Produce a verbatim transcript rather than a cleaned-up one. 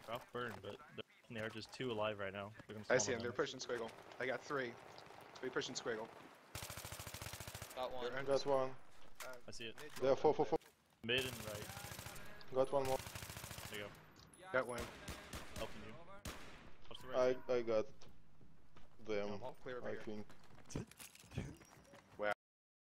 off burn, but they are just two alive right now. I see them. They're pushing Squiggle. I got three. We pushing Squiggle. Got one. Got one. Uh, I see it. There are four, four, four. Mid and right. Got one more. There you go. got one. Helping you. What's the right? I I got them. Clear over I here. think.